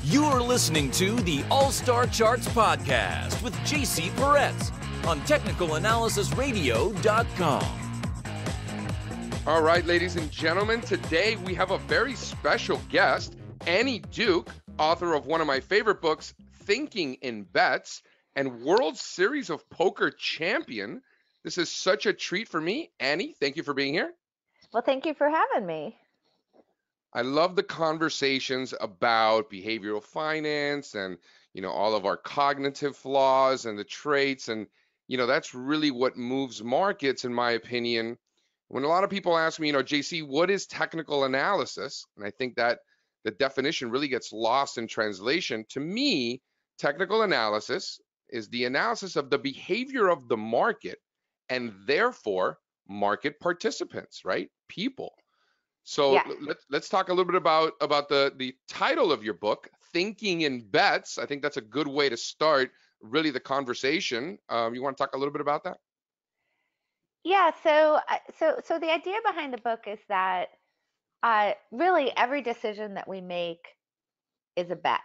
You're listening to the All-Star Charts podcast with JC Peretz on technicalanalysisradio.com. All right, ladies and gentlemen, today we have a very special guest, Annie Duke, author of one of my favorite books, Thinking in Bets, and World Series of Poker champion. This is such a treat for me. Annie, thank you for being here. Well, thank you for having me. I love the conversations about behavioral finance and, all of our cognitive flaws and the traits. And, that's really what moves markets, in my opinion. When a lot of people ask me, JC, what is technical analysis? And I think that the definition really gets lost in translation. To me, technical analysis is the analysis of the behavior of the market and therefore market participants, right? People. So Yeah. let's talk a little bit about the title of your book, Thinking in Bets. I think that's a good way to start really the conversation. You want to talk a little bit about that? Yeah. So the idea behind the book is that really every decision that we make is a bet.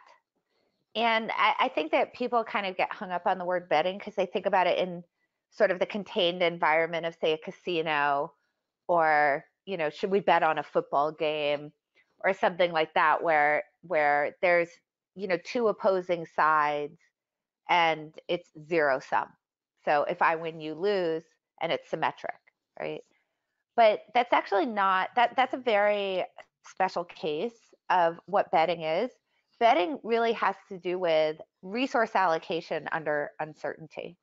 And I think that people kind of get hung up on the word betting because they think about it in sort of the contained environment of, say, a casino, or, should we bet on a football game or something like that, where there's, two opposing sides and it's zero sum. So if I win, you lose, and it's symmetric, right? But that's actually not, that's a very special case of what betting is. Betting really has to do with resource allocation under uncertainty.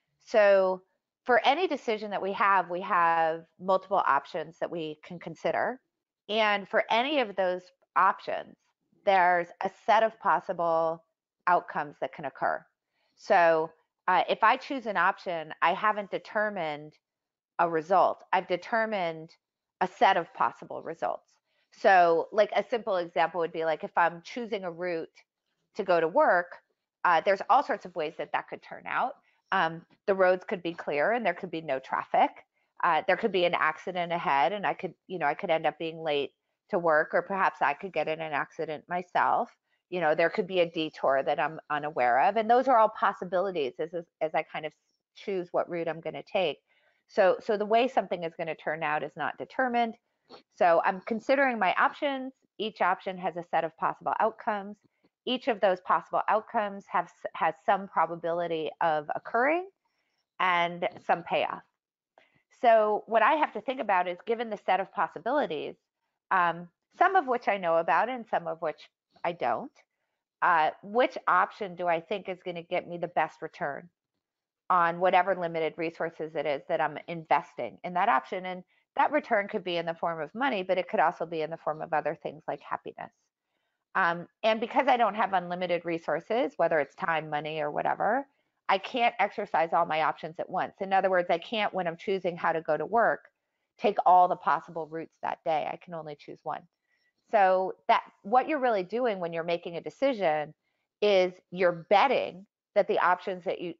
So for any decision that we have multiple options that we can consider. And for any of those options, there's a set of possible outcomes that can occur. So if I choose an option, I haven't determined a result. I've determined a set of possible results. So like a simple example would be like if I'm choosing a route to go to work, there's all sorts of ways that could turn out. The roads could be clear and there could be no traffic. There could be an accident ahead and I could end up being late to work, or perhaps I could get in an accident myself. There could be a detour that I'm unaware of. And those are all possibilities as I kind of choose what route I'm going to take. So the way something is going to turn out is not determined. So I'm considering my options. Each option has a set of possible outcomes. Each of those possible outcomes has some probability of occurring and some payoff. So what I have to think about is, given the set of possibilities, some of which I know about and some of which I don't, which option do I think is going to get me the best return on whatever limited resources it is that I'm investing in that option? And that return could be in the form of money, but it could also be in the form of other things like happiness. And because I don't have unlimited resources, whether it's time, money, or whatever, I can't exercise all my options at once. In other words, I can't, when I'm choosing how to go to work, take all the possible routes that day. I can only choose one. So that what you're really doing when you're making a decision is you're betting that the option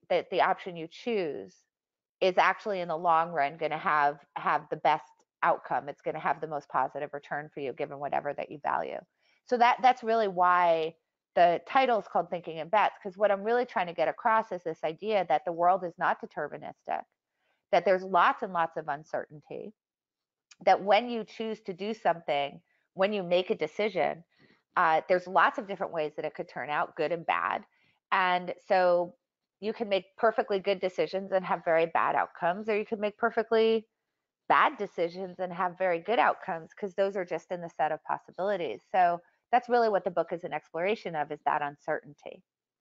you choose is actually in the long run going to have the best outcome. It's going to have the most positive return for you, given whatever that you value. So that's really why the title is called Thinking in Bets, because what I'm really trying to get across is this idea that the world is not deterministic, that there's lots and lots of uncertainty, that when you choose to do something, when you make a decision, there's lots of different ways that it could turn out, good and bad. And so you can make perfectly good decisions and have very bad outcomes, or you can make perfectly bad decisions and have very good outcomes, because those are just in the set of possibilities. So that's really what the book is an exploration of, is that uncertainty.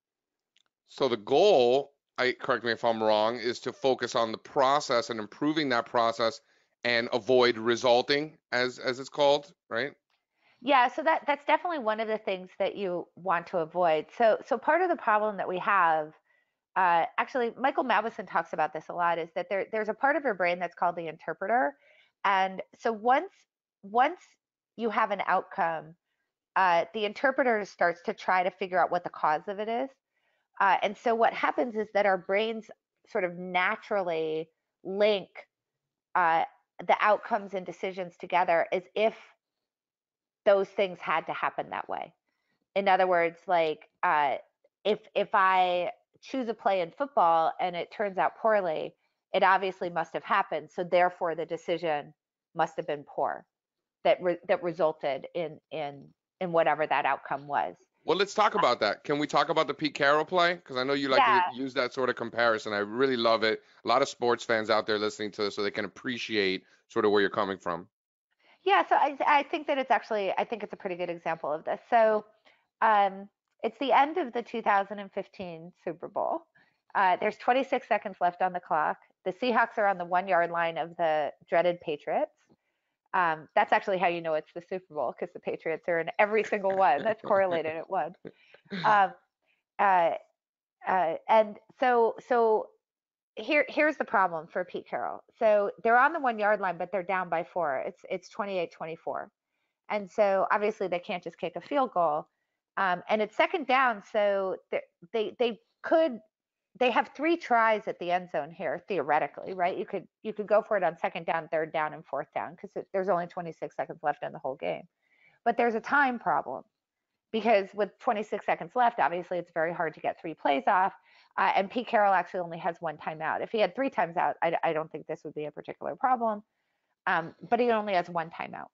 So the goal, correct me if I'm wrong, is to focus on the process and improving that process and avoid resulting, as it's called, right? Yeah, so that's definitely one of the things that you want to avoid. So part of the problem that we have, actually, Michael Mauboussin talks about this a lot, is that there's a part of your brain that's called the interpreter. And so once you have an outcome, the interpreter starts to try to figure out what the cause of it is. And so what happens is that our brains sort of naturally link the outcomes and decisions together as if those things had to happen that way. In other words, like if I choose a play in football and it turns out poorly, it obviously must have happened. So therefore, the decision must have been poor that resulted in whatever that outcome was. Well, let's talk about that. Can we talk about the Pete Carroll play? Because I know you like to Yeah, use that sort of comparison. I really love it. A lot of sports fans out there listening to this so they can appreciate sort of where you're coming from. yeah. So I think that I think it's a pretty good example of this. So um, it's the end of the 2015 Super Bowl. There's 26 seconds left on the clock. The Seahawks are on the 1 yard line of the dreaded Patriots. That's actually how you know it's the Super Bowl, because the Patriots are in every single one that's correlated at one. Um, uh, and so here's the problem for Pete Carroll. So they're on the 1 yard line, but they're down by 4. It's 28-24, and so obviously they can't just kick a field goal. And it's second down, so they could they have 3 tries at the end zone here theoretically, right? You could go for it on second down, third down, and fourth down, because there's only 26 seconds left in the whole game. But there's a time problem, because with 26 seconds left, obviously it's very hard to get 3 plays off. And Pete Carroll actually only has 1 timeout. If he had 3 times out, I don't think this would be a particular problem. But he only has 1 timeout.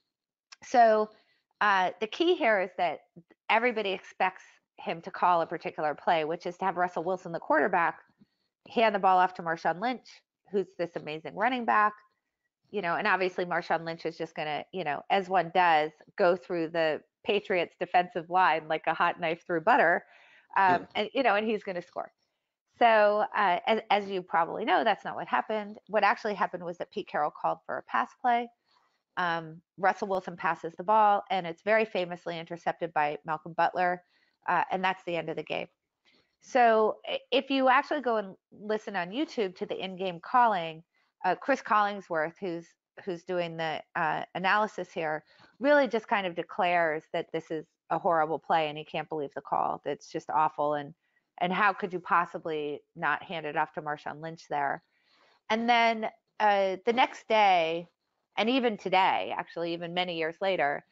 So the key here is that everybody expects him to call a particular play, which is to have Russell Wilson, the quarterback, hand the ball off to Marshawn Lynch, who's this amazing running back, and obviously Marshawn Lynch is just going to, as one does, go through the Patriots defensive line like a hot knife through butter. And he's going to score. So as you probably know, that's not what happened. What actually happened was that Pete Carroll called for a pass play. Russell Wilson passes the ball, and it's very famously intercepted by Malcolm Butler. And that's the end of the game. So if you actually go and listen on YouTube to the in-game calling, Chris Collingsworth, who's doing the analysis here, really just kind of declares that this is a horrible play and he can't believe the call. That's just awful. And how could you possibly not hand it off to Marshawn Lynch there? And then the next day, and even today, actually, even many years later,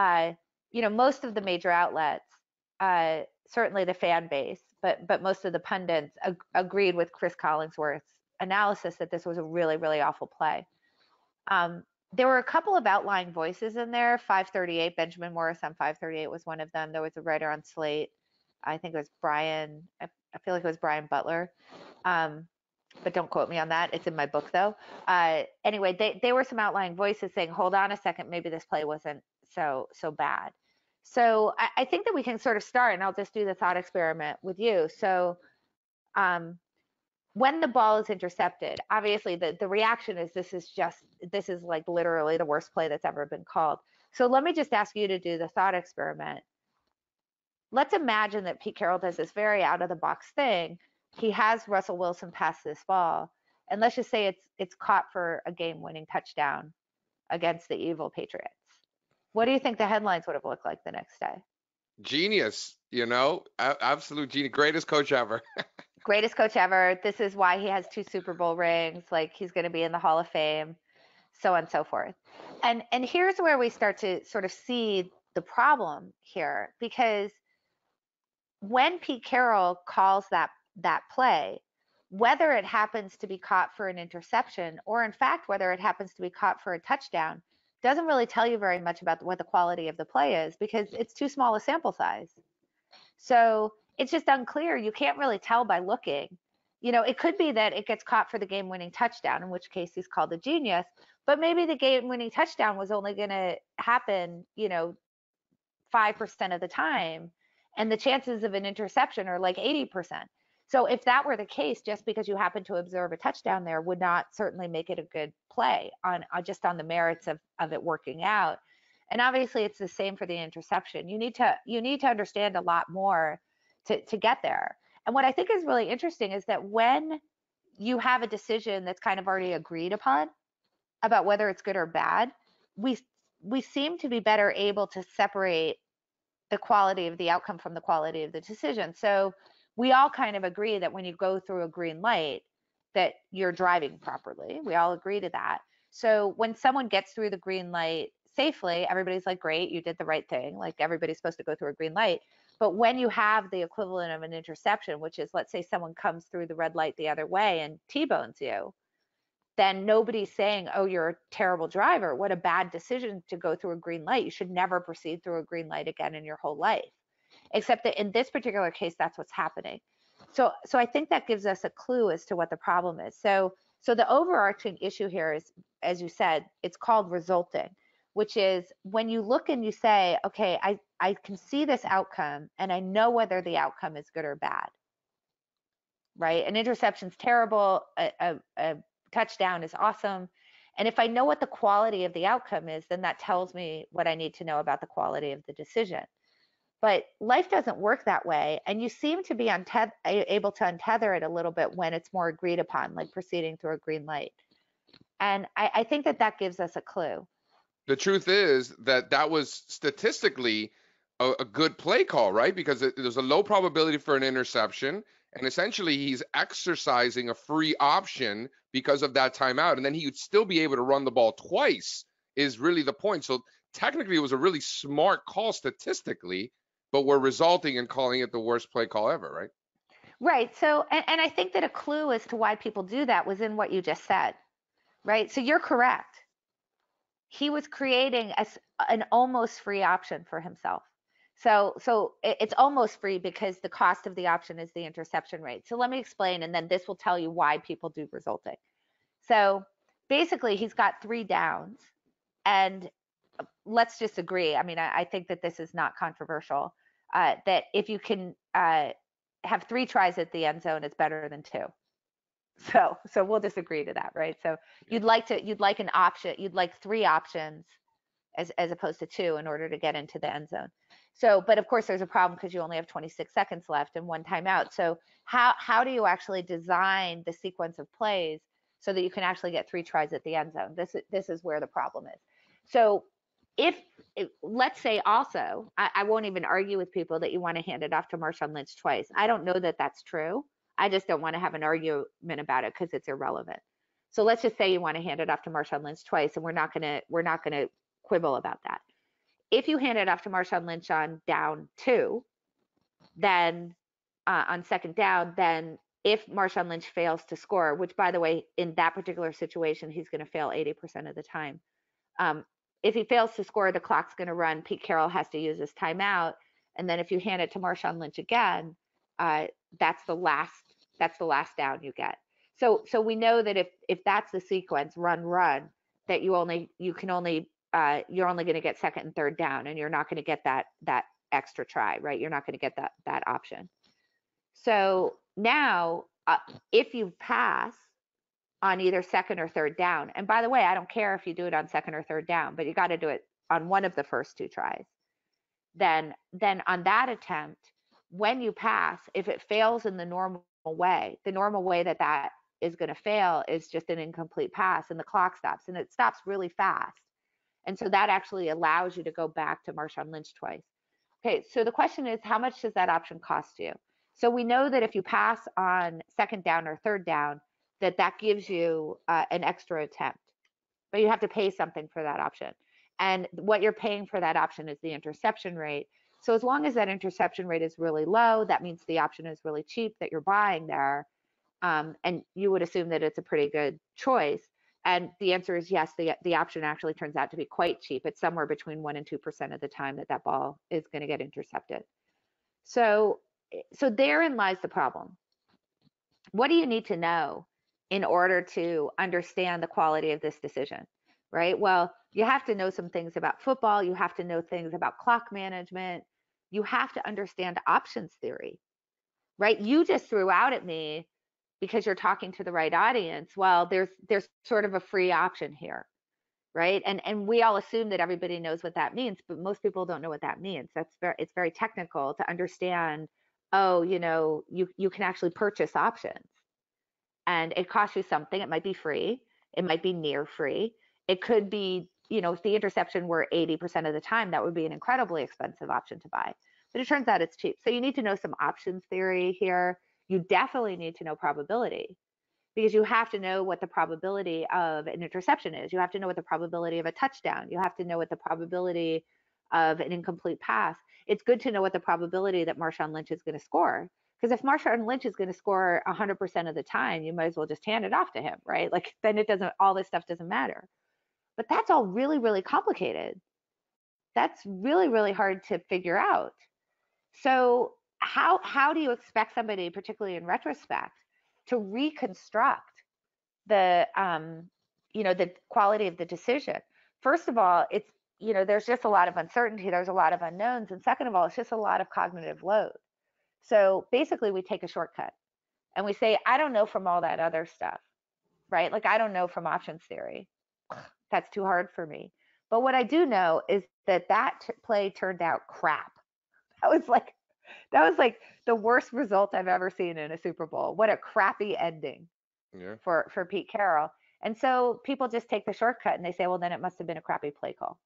most of the major outlets, certainly the fan base, but most of the pundits agreed with Chris Collingsworth's analysis that this was a really, really awful play. There were a couple of outlying voices in there. 538, Benjamin Morris on 538 was one of them. There was a writer on Slate. I think it was Brian. I feel like it was Brian Butler. But don't quote me on that. It's in my book, though. Anyway, they were some outlying voices saying, hold on a second, maybe this play wasn't so bad. So I think that we can sort of start, and I'll just do the thought experiment with you. So when the ball is intercepted, obviously the reaction is this is like literally the worst play that's ever been called. So let me just ask you to do the thought experiment. Let's imagine that Pete Carroll does this very out of the box thing. He has Russell Wilson pass this ball, and let's just say it's caught for a game-winning touchdown against the evil Patriots. What do you think the headlines would have looked like the next day? Genius, absolute genius, greatest coach ever. Greatest coach ever. This is why he has 2 Super Bowl rings. Like, he's going to be in the Hall of Fame, so on and so forth. And here's where we start to sort of see the problem here, because when Pete Carroll calls that play, whether it happens to be caught for an interception or in fact whether it happens to be caught for a touchdown, doesn't really tell you very much about what the quality of the play is, because it's too small a sample size. So it's just unclear. You can't really tell by looking. It could be that it gets caught for the game-winning touchdown, in which case he's called a genius, but maybe the game-winning touchdown was only going to happen, 5% of the time, and the chances of an interception are like 80%. So if that were the case, just because you happen to observe a touchdown there would not certainly make it a good play on just on the merits of it working out. And obviously it's the same for the interception. You need to understand a lot more to get there. And what I think is really interesting is that when you have a decision that's kind of already agreed upon about whether it's good or bad, we seem to be better able to separate the quality of the outcome from the quality of the decision. So we all kind of agree that when you go through a green light, that you're driving properly. We all agree to that. So when someone gets through the green light, safely, everybody's like, great, you did the right thing. Like everybody's supposed to go through a green light. But when you have the equivalent of an interception, which is, let's say someone comes through the red light the other way and T-bones you, then nobody's saying, oh, you're a terrible driver. What a bad decision to go through a green light. You should never proceed through a green light again in your whole life. Except that in this particular case, that's what's happening. So I think that gives us a clue as to what the problem is. So the overarching issue here is, as you said, it's called resulting, which is when you look and you say, okay, I can see this outcome and I know whether the outcome is good or bad, right? An interception's terrible, a touchdown is awesome. And if I know what the quality of the outcome is, then that tells me what I need to know about the quality of the decision. But life doesn't work that way. And you seem to be able to untether it a little bit when it's more agreed upon, like proceeding through a green light. And I think that gives us a clue. The truth is that was statistically a good play call, right? Because there's a low probability for an interception. And essentially, he's exercising a free option because of that timeout. And then he would still be able to run the ball twice is really the point. So technically, it was a really smart call statistically, but we're resulting in calling it the worst play call ever, right? Right. So, and I think that a clue as to why people do that was in what you just said, right? So you're correct. He was creating an almost free option for himself. So it's almost free because the cost of the option is the interception rate. So let me explain, and then this will tell you why people do resulting. So basically, he's got 3 downs, and let's just agree. I mean, I think that this is not controversial. That if you can have 3 tries at the end zone, it's better than 2. So we'll just agree to that, right? So you'd like an option, you'd like 3 options as opposed to 2 in order to get into the end zone. So, but of course there's a problem because you only have 26 seconds left and 1 timeout. So how do you actually design the sequence of plays so that you can actually get 3 tries at the end zone? This is where the problem is. So let's say also, I won't even argue with people that you want to hand it off to Marshawn Lynch twice. I don't know that that's true. I just don't want to have an argument about it because it's irrelevant. So let's just say you want to hand it off to Marshawn Lynch twice, and we're not gonna quibble about that. If you hand it off to Marshawn Lynch on down 2, then on second down, then if Marshawn Lynch fails to score, which by the way, in that particular situation, he's going to fail 80% of the time. If he fails to score, the clock's going to run. Pete Carroll has to use his timeout, and then if you hand it to Marshawn Lynch again, that's the last down you get. So we know that if that's the sequence, run, that you're only going to get second and third down, and you're not going to get that extra try, right? You're not going to get that option. So now, if you pass on either second or third down, and by the way, I don't care if you do it on second or third down, but you got to do it on one of the first 2 tries. Then on that attempt, when you pass, if it fails in the normal way that is going to fail is just an incomplete pass, and the clock stops, and it stops really fast. And so that actually allows you to go back to Marshawn Lynch twice. Okay, so the question is, how much does that option cost you? So we know that if you pass on second down or third down, that gives you an extra attempt, but you have to pay something for that option. And what you're paying for that option is the interception rate. So as long as that interception rate is really low, that means the option is really cheap that you're buying there. And you would assume that it's a pretty good choice. And the answer is yes, the option actually turns out to be quite cheap. It's somewhere between 1% and 2% of the time that ball is going to get intercepted. So therein lies the problem. What do you need to know in order to understand the quality of this decision, right? Well, you have to know some things about football. You have to know things about clock management. You have to understand options theory, right? You just threw out at me because you're talking to the right audience. Well, there's sort of a free option here, right? And we all assume that everybody knows what that means, but most people don't know what that means. It's very technical to understand. Oh, you can actually purchase options, and it costs you something. It might be free. It might be near free. It could be, if the interception were 80% of the time, that would be an incredibly expensive option to buy. But it turns out it's cheap. So you need to know some options theory here. You definitely need to know probability. because you have to know what the probability of an interception is. You have to know what the probability of a touchdown. You have to know what the probability of an incomplete pass. It's good to know what the probability that Marshawn Lynch is going to score. Because if Marshawn Lynch is going to score 100% of the time, you might as well just hand it off to him, right? Like then it doesn't, all this stuff doesn't matter. But that's all really, really complicated. That's really, really hard to figure out. So how do you expect somebody, particularly in retrospect, to reconstruct the the quality of the decision? First of all, it's there's just a lot of uncertainty, there's a lot of unknowns, and second of all, it's just a lot of cognitive load. So basically, we take a shortcut and we say, I don't know from all that other stuff, right? Like I don't know from options theory. That's too hard for me. But what I do know is that play turned out crap. That was like the worst result I've ever seen in a Super Bowl. What a crappy ending for Pete Carroll. And so people just take the shortcut and they say, well, then it must have been a crappy play call.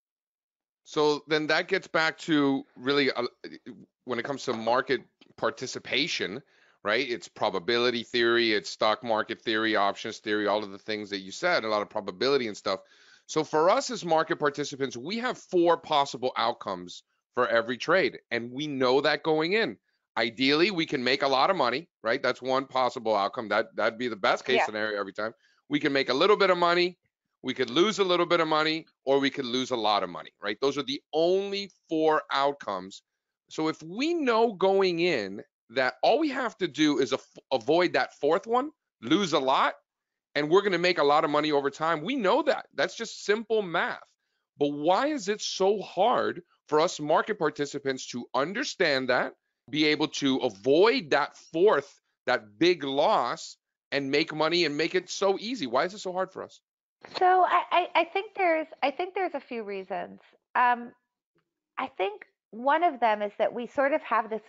So then that gets back to really when it comes to market participation, right? It's probability theory, it's stock market theory, options theory, all of the things that you said, a lot of probability and stuff. So for us as market participants, we have 4 possible outcomes for every trade, and we know that going in. Ideally, we can make a lot of money, right? That's one possible outcome. That'd be the best case scenario every time. We can make a little bit of money, we could lose a little bit of money, or we could lose a lot of money, right? Those are the only 4 outcomes. So if we know going in that all we have to do is avoid that 4th one, lose a lot, and we're going to make a lot of money over time, we know that. That's just simple math. But why is it so hard for us market participants to understand that, be able to avoid that 4th, that big loss, and make money and make it so easy? Why is it so hard for us? So I think there's a few reasons. I think one of them is that we sort of have this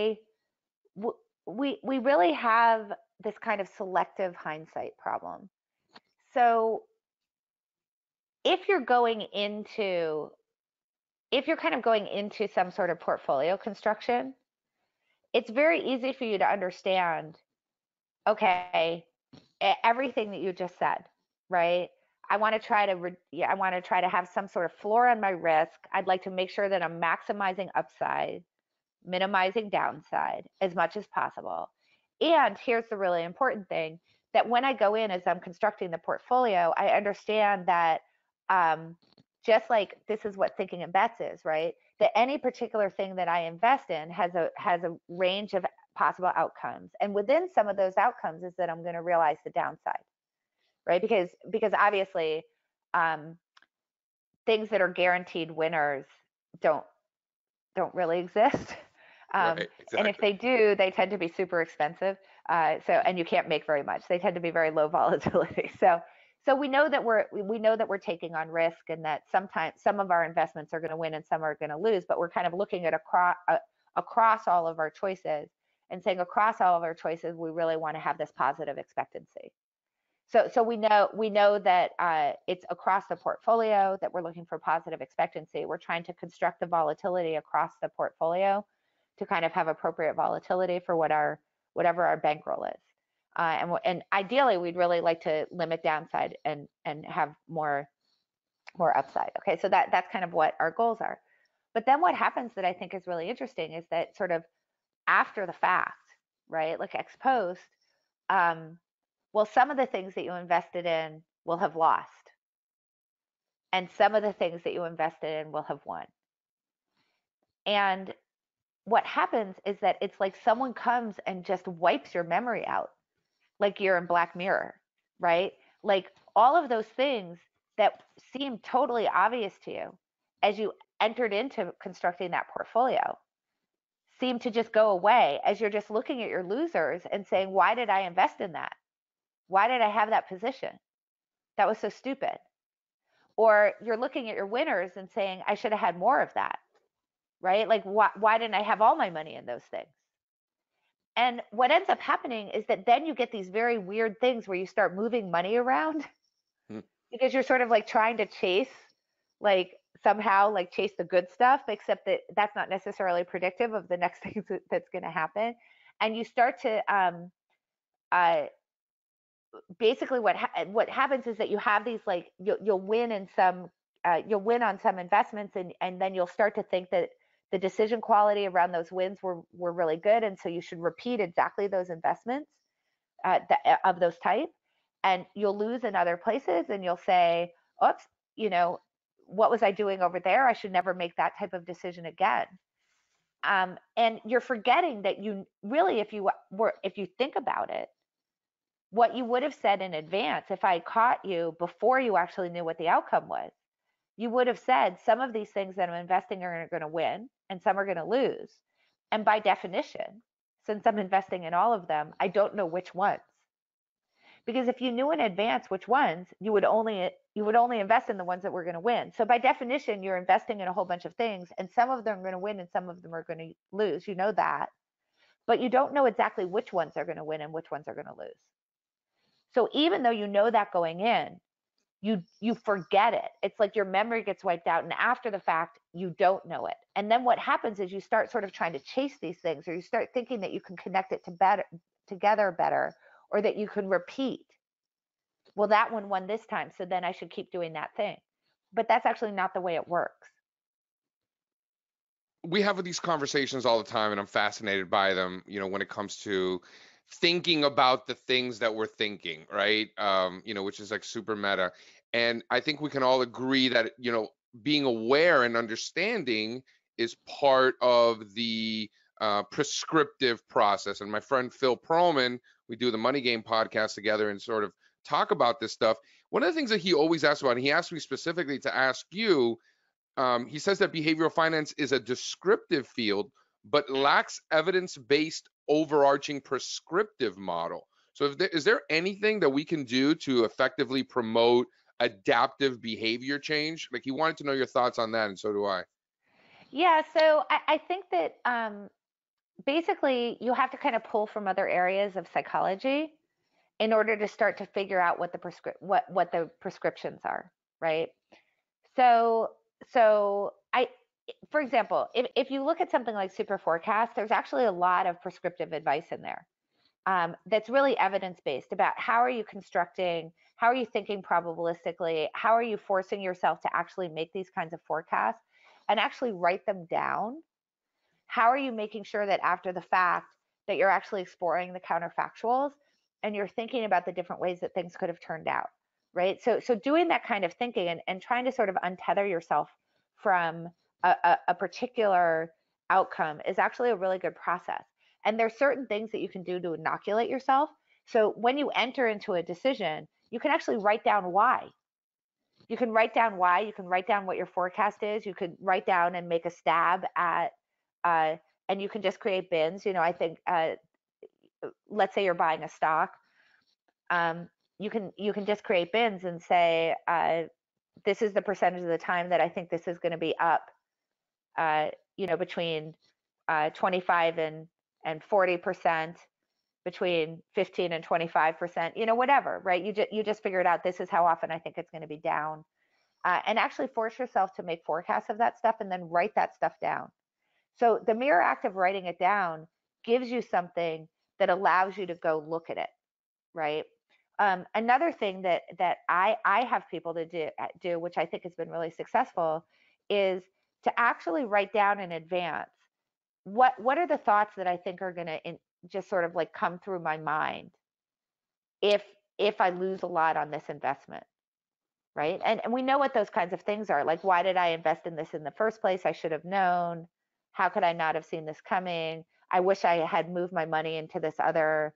we really have this kind of selective hindsight problem. So if you're kind of going into some sort of portfolio construction, it's very easy for you to understand, okay, everything that you just said, right? I want to try to have some sort of floor on my risk. I'd like to make sure that I'm maximizing upside, minimizing downside as much as possible. And here's the really important thing, that when I go in as I'm constructing the portfolio, I understand that just like this is what thinking in bets is, right? That any particular thing that I invest in has a range of possible outcomes. And within some of those outcomes is that I'm going to realize the downside, right? Because obviously things that are guaranteed winners don't really exist. Right, exactly. And if they do, they tend to be super expensive. And you can't make very much. They tend to be very low volatility. So we know that we're taking on risk, and that sometimes some of our investments are going to win and some are going to lose. But we're kind of looking at across all of our choices and saying across all of our choices, we really want to have this positive expectancy. So we know that it's across the portfolio that we're looking for positive expectancy. We're trying to construct the volatility across the portfolio to kind of have appropriate volatility for whatever our bankroll is. And ideally, we'd really like to limit downside and have more upside. Okay, so that's kind of what our goals are. But then what happens that I think is really interesting is that sort of after the fact, right, like ex post, well, some of the things that you invested in will have lost, and some of the things that you invested in will have won. And what happens is that it's like someone comes and just wipes your memory out, like you're in Black Mirror, right? Like all of those things that seem totally obvious to you as you entered into constructing that portfolio seem to just go away as you're just looking at your losers and saying, why did I invest in that? Why did I have that position? That was so stupid. Or you're looking at your winners and saying, I should have had more of that, right? Like, why didn't I have all my money in those things? And what ends up happening is that then you get these very weird things where you start moving money around because you're sort of like trying to chase, like somehow like chase the good stuff, except that that's not necessarily predictive of the next thing that's going to happen. And you start to basically what happens is that you have these, like, you'll win in some you'll win on some investments, and then you'll start to think that the decision quality around those wins were really good, and so you should repeat exactly those investments of those type, and you'll lose in other places, and you'll say, oops, you know, what was I doing over there? I should never make that type of decision again. And you're forgetting that you really, if you think about it, what you would have said in advance, if I caught you before you actually knew what the outcome was, you would have said some of these things that I'm investing are going to win and some are going to lose. And by definition, since I'm investing in all of them, I don't know which ones. Because if you knew in advance which ones, you would only invest in the ones that were going to win. So by definition, you're investing in a whole bunch of things, and some of them are going to win and some of them are going to lose. You know that. But you don't know exactly which ones are going to win and which ones are going to lose. So even though you know that going in, you forget it. It's like your memory gets wiped out, and after the fact, you don't know it. And then what happens is you start sort of trying to chase these things, or you start thinking that you can connect it together better, or that you can repeat. Well, that one won this time, so then I should keep doing that thing. But that's actually not the way it works. We have these conversations all the time, and I'm fascinated by them, when it comes to thinking about the things that we're thinking, right? Which is like super meta. And I think we can all agree that, being aware and understanding is part of the prescriptive process. And my friend Phil Pearlman, we do the Money Game podcast together and sort of talk about this stuff. One of the things that he always asks about, and he asked me specifically to ask you, he says that behavioral finance is a descriptive field, but lacks evidence-based overarching prescriptive model. So is there anything that we can do to effectively promote adaptive behavior change? Like, he wanted to know your thoughts on that, and so do I. Yeah, so I think that basically you have to kind of pull from other areas of psychology in order to start to figure out what the prescriptions are, right? So for example, if you look at something like Super Forecast, there's actually a lot of prescriptive advice in there that's really evidence-based about how are you thinking probabilistically, how are you forcing yourself to actually make these kinds of forecasts and actually write them down. How are you making sure that after the fact that you're actually exploring the counterfactuals and you're thinking about the different ways that things could have turned out, right? So doing that kind of thinking and trying to sort of untether yourself from a particular outcome is actually a really good process. And there's certain things that you can do to inoculate yourself. So when you enter into a decision, you can actually write down why. You can write down why, you can write down what your forecast is, you could write down and make a stab at, and you can just create bins. I think, let's say you're buying a stock, you can just create bins and say, this is the percentage of the time that I think this is going to be up, between 25 and 40%, between 15 and 25%, whatever, right? You just figure it out. This is how often I think it's going to be down, and actually force yourself to make forecasts of that stuff and then write that stuff down. So the mere act of writing it down gives you something that allows you to go look at it, right? Another thing that I have people to do, which I think has been really successful, is to actually write down in advance what are the thoughts that I think are going to just sort of like come through my mind if I lose a lot on this investment, right? And we know what those kinds of things are. Like, why did I invest in this in the first place? I should have known. How could I not have seen this coming? I wish I had moved my money into this other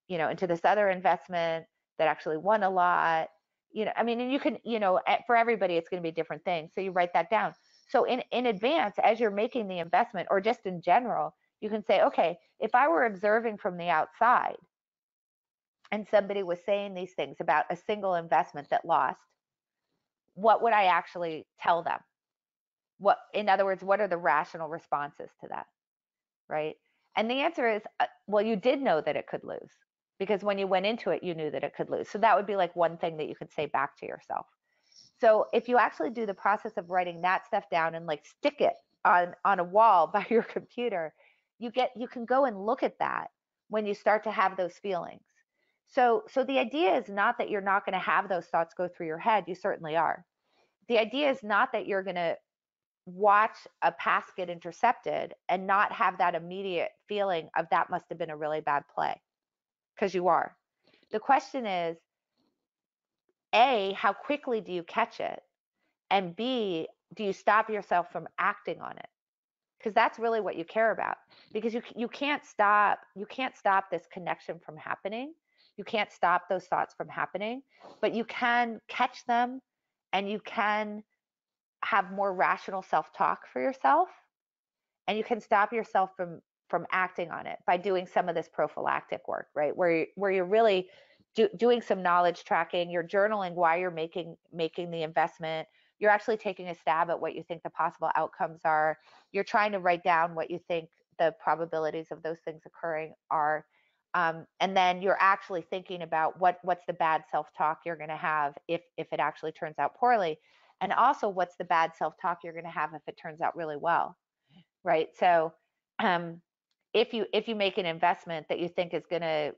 investment that actually won a lot. And you can, for everybody, it's going to be different things. So you write that down. So in advance, as you're making the investment, or just in general, you can say, okay, if I were observing from the outside and somebody was saying these things about a single investment that lost, what would I actually tell them? In other words, what are the rational responses to that, right? And the answer is, well, you did know that it could lose, because when you went into it, you knew that it could lose. So that would be like one thing that you could say back to yourself. So if you actually do the process of writing that stuff down and like stick it on a wall by your computer, you can go and look at that when you start to have those feelings. So the idea is not that you're not going to have those thoughts go through your head. You certainly are. The idea is not that you're going to watch a pass get intercepted and not have that immediate feeling of that must have been a really bad play, because you are. The question is, A, how quickly do you catch it? And B, do you stop yourself from acting on it? Because that's really what you care about. Because you can't stop this connection from happening. You can't stop those thoughts from happening, but you can catch them, and you can have more rational self-talk for yourself, and you can stop yourself from acting on it by doing some of this prophylactic work, right? Where you're really doing some knowledge tracking, you're journaling why you're making the investment, you're actually taking a stab at what you think the possible outcomes are, you're trying to write down what you think the probabilities of those things occurring are, and then you're actually thinking about what's the bad self-talk you're going to have if it actually turns out poorly, and also what's the bad self-talk you're going to have if it turns out really well, right? So if you make an investment that you think is going to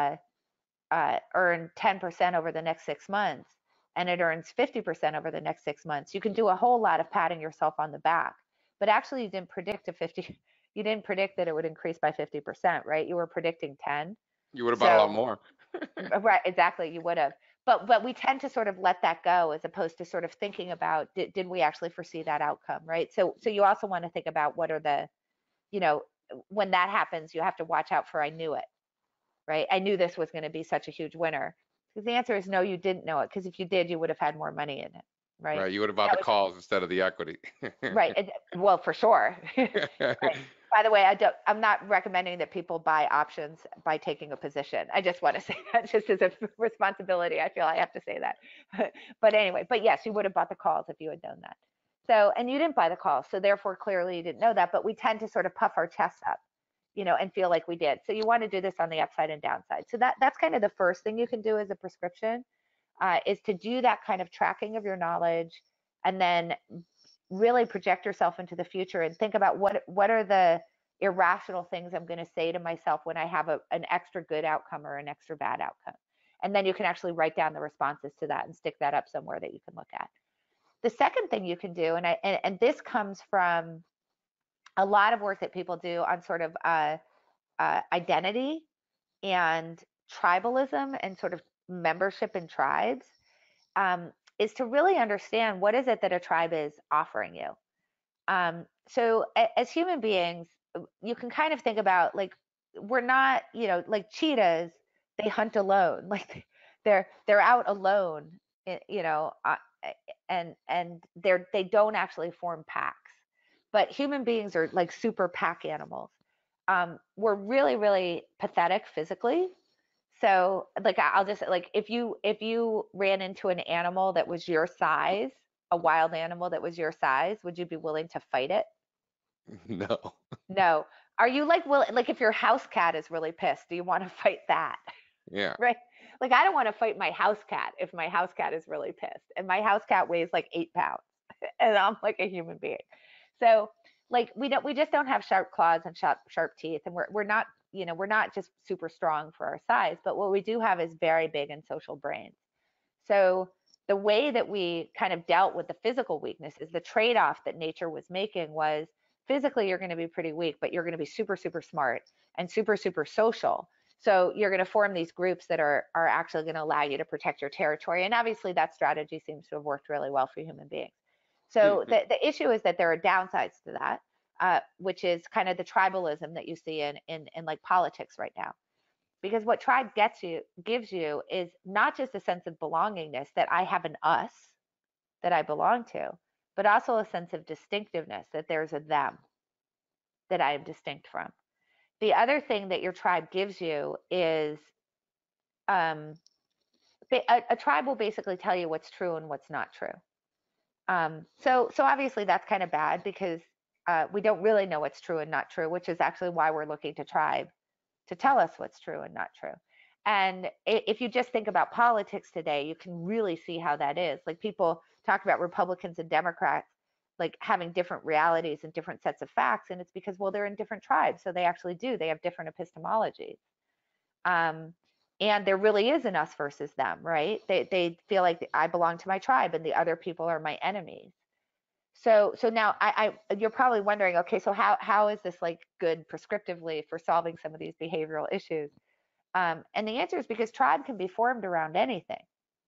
earn 10% over the next 6 months, and it earns 50% over the next 6 months, you can do a whole lot of patting yourself on the back. But actually, you didn't predict you didn't predict that it would increase by 50%, right? You were predicting 10. You would have bought a lot more. Right, exactly, you would have. But we tend to sort of let that go, as opposed to sort of thinking about, did we actually foresee that outcome, right? So you also want to think about what are the, when that happens, you have to watch out for, I knew it, right? I knew this was going to be such a huge winner. Because the answer is no, you didn't know it. Because if you did, you would have had more money in it, right? Right. You would have bought the calls instead of the equity. Right. Well, for sure. Right. By the way, I'm not recommending that people buy options by taking a position. I just want to say that, just as a responsibility. I feel I have to say that. But anyway, but yes, you would have bought the calls if you had known that. So, and you didn't buy the calls. So therefore, clearly you didn't know that. But we tend to sort of puff our chests up, and feel like we did. So you want to do this on the upside and downside. So that's kind of the first thing you can do as a prescription, is to do that kind of tracking of your knowledge, and then really project yourself into the future and think about what are the irrational things I'm going to say to myself when I have an extra good outcome or an extra bad outcome. And then you can actually write down the responses to that and stick that up somewhere that you can look at. The second thing you can do, and this comes from a lot of work that people do on sort of identity and tribalism and sort of membership in tribes, is to really understand what is it that a tribe is offering you. So as human beings, you can kind of think about, like, we're not, like cheetahs, they hunt alone, like they're out alone, and they don't actually form packs. But human beings are like super pack animals. We're really, really pathetic physically. So like, I'll just, like, if you ran into an animal that was your size, a wild animal that was your size, would you be willing to fight it? No. No. Are you like if your house cat is really pissed, do you want to fight that? Yeah. Right? Like, I don't want to fight my house cat if my house cat is really pissed, and my house cat weighs like 8 pounds and I'm like a human being. So like, we just don't have sharp claws and sharp teeth, and we're not, we're not just super strong for our size, but what we do have is very big and social brains. So the way that we kind of dealt with the physical weaknesses, the trade-off that nature was making was, physically you're going to be pretty weak, but you're going to be super, super smart and super, super social. So you're going to form these groups that are actually going to allow you to protect your territory. And obviously that strategy seems to have worked really well for human beings. So the issue is that there are downsides to that, which is kind of the tribalism that you see in like politics right now. Because what tribe gives you is not just a sense of belongingness, that I have an us that I belong to, but also a sense of distinctiveness, that there's a them that I am distinct from. The other thing that your tribe gives you is, a tribe will basically tell you what's true and what's not true. So obviously that's kind of bad, because we don't really know what's true and not true, which is actually why we're looking to tribe to tell us what's true and not true. And if you just think about politics today, you can really see how that is. Like, people talk about Republicans and Democrats like having different realities and different sets of facts, and it's because, well, they're in different tribes, so they actually do. They have different epistemologies. And there really is an us versus them, right? They feel like I belong to my tribe and the other people are my enemies. So now you're probably wondering, okay, so how is this like good prescriptively for solving some of these behavioral issues? And the answer is because tribe can be formed around anything.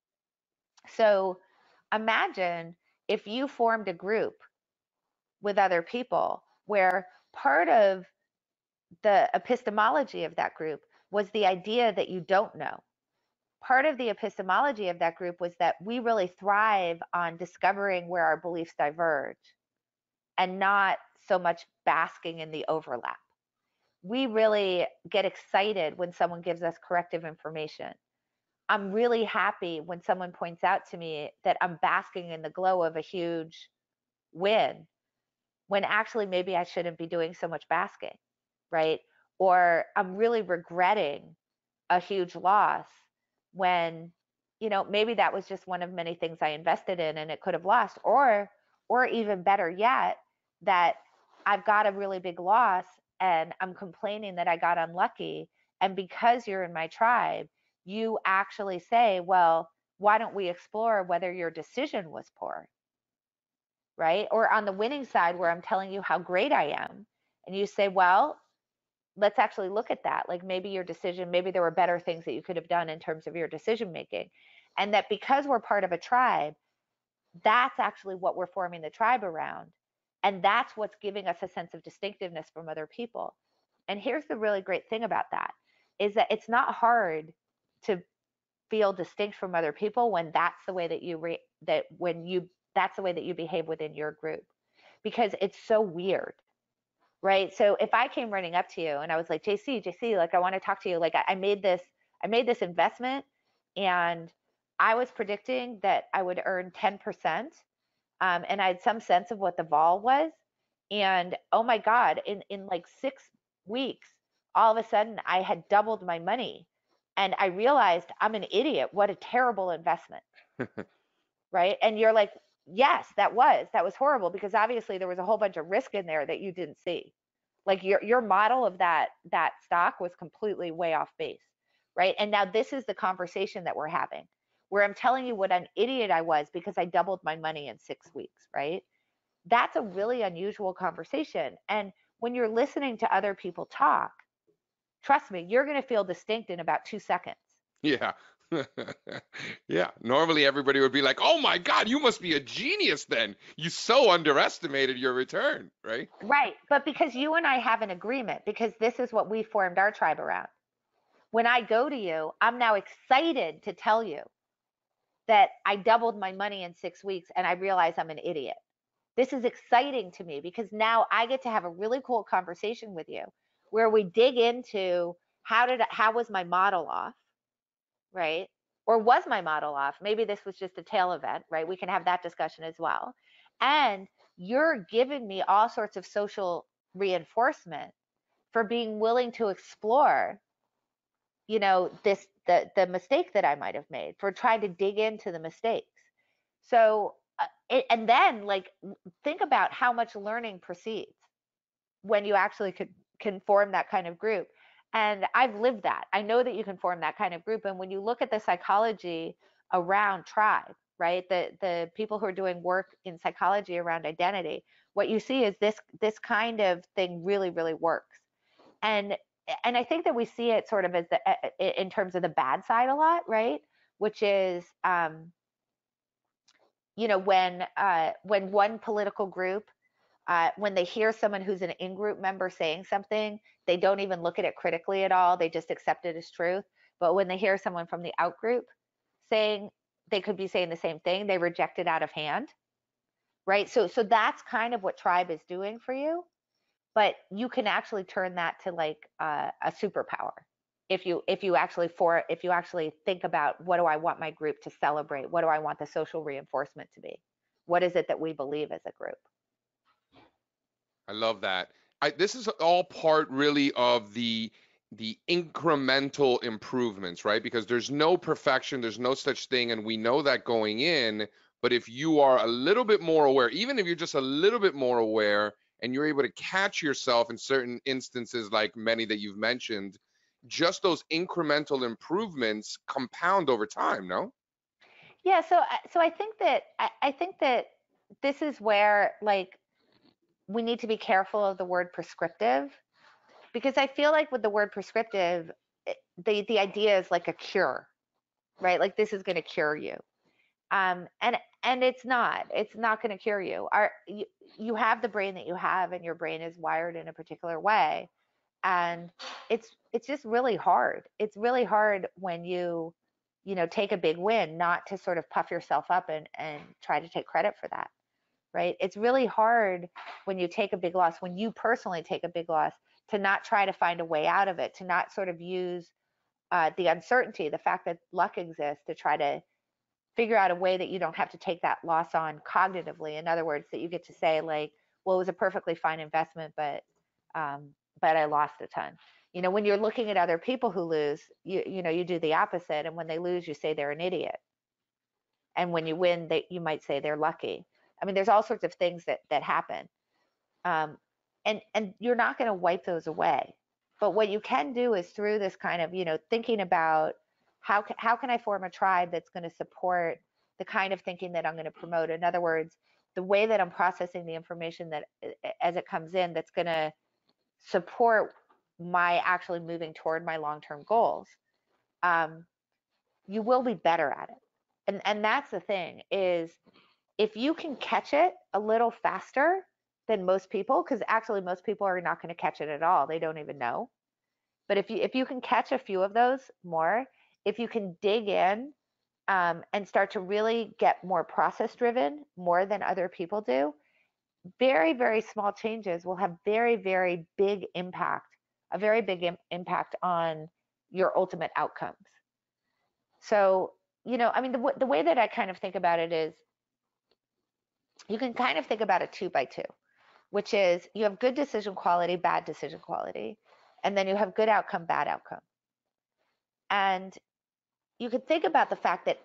So imagine if you formed a group with other people where part of the epistemology of that group was the idea that you don't know. Part of the epistemology of that group was that we really thrive on discovering where our beliefs diverge and not so much basking in the overlap. We really get excited when someone gives us corrective information. I'm really happy when someone points out to me that I'm basking in the glow of a huge win when actually maybe I shouldn't be doing so much basking, right? Or I'm really regretting a huge loss when, maybe that was just one of many things I invested in and it could have lost. Or even better yet, that I've got a really big loss and I'm complaining that I got unlucky. And because you're in my tribe, you actually say, well, why don't we explore whether your decision was poor? Right? Or on the winning side, where I'm telling you how great I am, and you say, well, let's actually look at that. Like maybe your decision, maybe there were better things that you could have done in terms of your decision making. And that because we're part of a tribe, that's actually what we're forming the tribe around. And that's what's giving us a sense of distinctiveness from other people. And here's the really great thing about that is that it's not hard to feel distinct from other people when that's the way that that's the way that you behave within your group, because it's so weird, right? So if I came running up to you and I was like, JC, like I want to talk to you, like I made this investment and I was predicting that I would earn 10%, and I had some sense of what the vol was, and oh my god, in like 6 weeks, all of a sudden I had doubled my money, and I realized I'm an idiot. What a terrible investment, right? And you're like, yes, that was horrible, because obviously there was a whole bunch of risk in there that you didn't see. Like your model of that stock was completely way off base, right? And now this is the conversation that we're having, where I'm telling you what an idiot I was because I doubled my money in 6 weeks, right? That's a really unusual conversation. And when you're listening to other people talk, trust me, you're going to feel distinct in about 2 seconds. Yeah. Yeah. Normally everybody would be like, oh my God, you must be a genius then. You so underestimated your return, right? Right. But because you and I have an agreement, because this is what we formed our tribe around. When I go to you, I'm now excited to tell you that I doubled my money in 6 weeks and I realize I'm an idiot. This is exciting to me because now I get to have a really cool conversation with you where we dig into how was my model off, right? Or was my model off? Maybe this was just a tail event, right? We can have that discussion as well. And you're giving me all sorts of social reinforcement for being willing to explore, the mistake that I might have made, for trying to dig into the mistakes. So and then like think about how much learning proceeds when you actually can form that kind of group. And I've lived that. I know that you can form that kind of group. And when you look at the psychology around tribe, right, the people who are doing work in psychology around identity, what you see is this kind of thing really, really works. And I think that we see it sort of as in terms of the bad side a lot, right? Which is when one political group, when they hear someone who's an in-group member saying something, they don't even look at it critically at all. They just accept it as truth. But when they hear someone from the out-group saying, they could be saying the same thing, they reject it out of hand, right? So that's kind of what tribe is doing for you. But you can actually turn that to like a superpower if you actually think about, what do I want my group to celebrate? What do I want the social reinforcement to be? What is it that we believe as a group? I love that. This is all part really of the incremental improvements, right? Because there's no perfection, there's no such thing, and we know that going in. But if you are a little bit more aware, even if you're just a little bit more aware, and you're able to catch yourself in certain instances, like many that you've mentioned, just those incremental improvements compound over time, no? Yeah, so I think that this is where, like, we need to be careful of the word prescriptive, because I feel like with the word prescriptive, the idea is like a cure, right? Like, this is going to cure you. And it's not. It's not going to cure you. You have the brain that you have, and your brain is wired in a particular way, and it's just really hard. It's really hard when you know, take a big win, not to sort of puff yourself up and try to take credit for that, right? It's really hard when you take a big loss, when you personally take a big loss, to not try to find a way out of it, to not sort of use the uncertainty, the fact that luck exists, to try to figure out a way that you don't have to take that loss on cognitively. In other words, that you get to say, like, well, it was a perfectly fine investment, but I lost a ton. You know, when you're looking at other people who lose, you know, you do the opposite, and when they lose, you say they're an idiot, and when you win, you might say they're lucky. I mean, there's all sorts of things that happen, um, and you're not going to wipe those away. But what you can do is, through this kind of, you know, thinking about how can I form a tribe that's going to support the kind of thinking that I'm going to promote. In other words, the way that I'm processing the information that as it comes in, that's going to support my actually moving toward my long-term goals. Um, you will be better at it, and that's the thing, is if you can catch it a little faster than most people, because actually most people are not going to catch it at all. They don't even know. But if you can catch a few of those more, if you can dig in, and start to really get more process driven, more than other people do, very, very small changes will have very, very big impact, a very big impact on your ultimate outcomes. So, you know, I mean, the way that I kind of think about it is, you can kind of think about it two by two, which is, you have good decision quality, bad decision quality, and then you have good outcome, bad outcome. And you could think about the fact that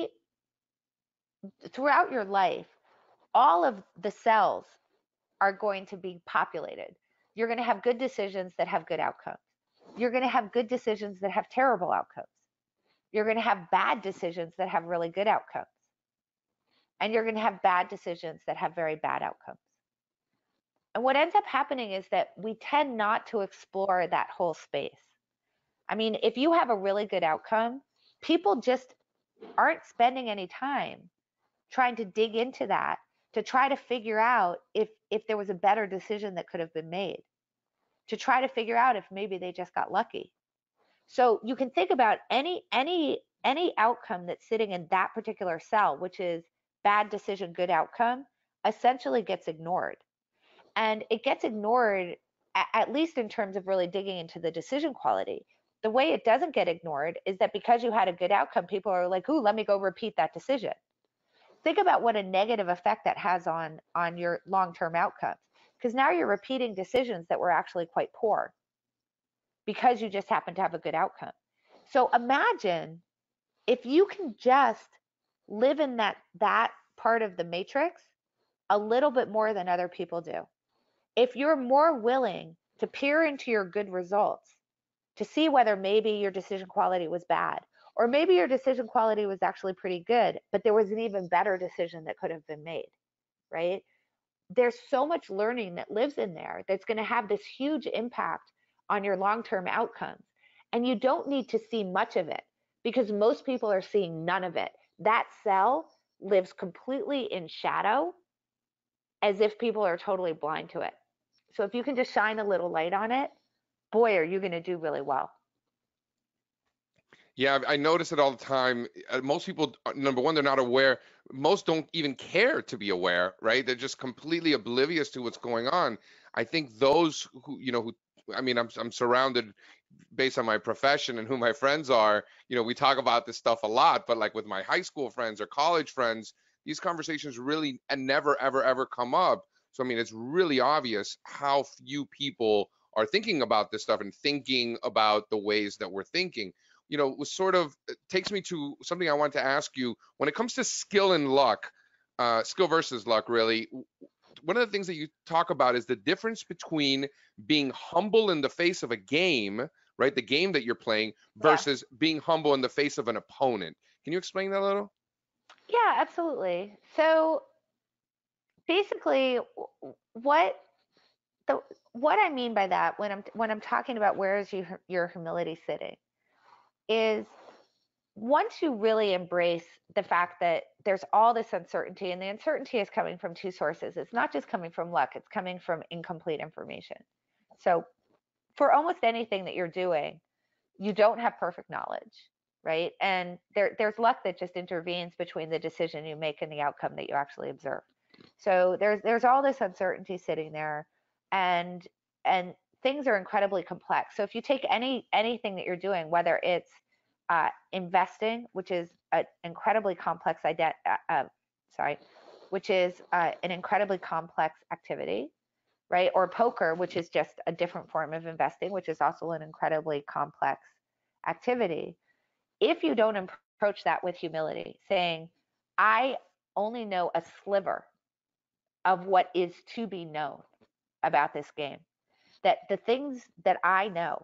throughout your life, all of the cells are going to be populated. You're going to have good decisions that have good outcomes. You're going to have good decisions that have terrible outcomes. You're going to have bad decisions that have really good outcomes. And you're going to have bad decisions that have very bad outcomes. And what ends up happening is that we tend not to explore that whole space. I mean, if you have a really good outcome, people just aren't spending any time trying to dig into that, to try to figure out if there was a better decision that could have been made, to try to figure out if maybe they just got lucky. So you can think about any outcome that's sitting in that particular cell, which is bad decision, good outcome, essentially gets ignored. And it gets ignored, at least in terms of really digging into the decision quality. The way it doesn't get ignored is that because you had a good outcome, people are like, ooh, let me go repeat that decision. Think about what a negative effect that has on your long-term outcomes, because now you're repeating decisions that were actually quite poor because you just happen to have a good outcome. So imagine if you can just live in that part of the matrix a little bit more than other people do. If you're more willing to peer into your good results, to see whether maybe your decision quality was bad, or maybe your decision quality was actually pretty good, but there was an even better decision that could have been made, right? There's so much learning that lives in there that's going to have this huge impact on your long-term outcomes. And you don't need to see much of it, because most people are seeing none of it. That cell lives completely in shadow, as if people are totally blind to it. So if you can just shine a little light on it, boy, are you going to do really well. Yeah, I notice it all the time. Most people, number one, they're not aware. Most don't even care to be aware, right? They're just completely oblivious to what's going on. I think those who, I mean, I'm surrounded based on my profession and who my friends are. We talk about this stuff a lot, but like with my high school friends or college friends, these conversations really and never, ever, ever come up. So, I mean, it's really obvious how few people are thinking about this stuff and thinking about the ways that we're thinking. Was sort of takes me to something I want to ask you. When it comes to skill and luck, skill versus luck, really, one of the things that you talk about is the difference between being humble in the face of a game right? The game that you're playing Yeah. versus being humble in the face of an opponent. Can you explain that a little? Yeah, absolutely. So basically, what the what I mean by that when I'm talking about where is your humility sitting is once you really embrace the fact that there's all this uncertainty, and the uncertainty is coming from two sources. It's not just coming from luck, it's coming from incomplete information. So for almost anything that you're doing, you don't have perfect knowledge, right? And there's luck that just intervenes between the decision you make and the outcome that you actually observe. So there's all this uncertainty sitting there, and and things are incredibly complex. So if you take anything that you're doing, whether it's investing, which is an incredibly complex which is an incredibly complex activity, right? Or poker, which is just a different form of investing, which is also an incredibly complex activity. If you don't approach that with humility, saying, I only know a sliver of what is to be known about this game, that the things that I know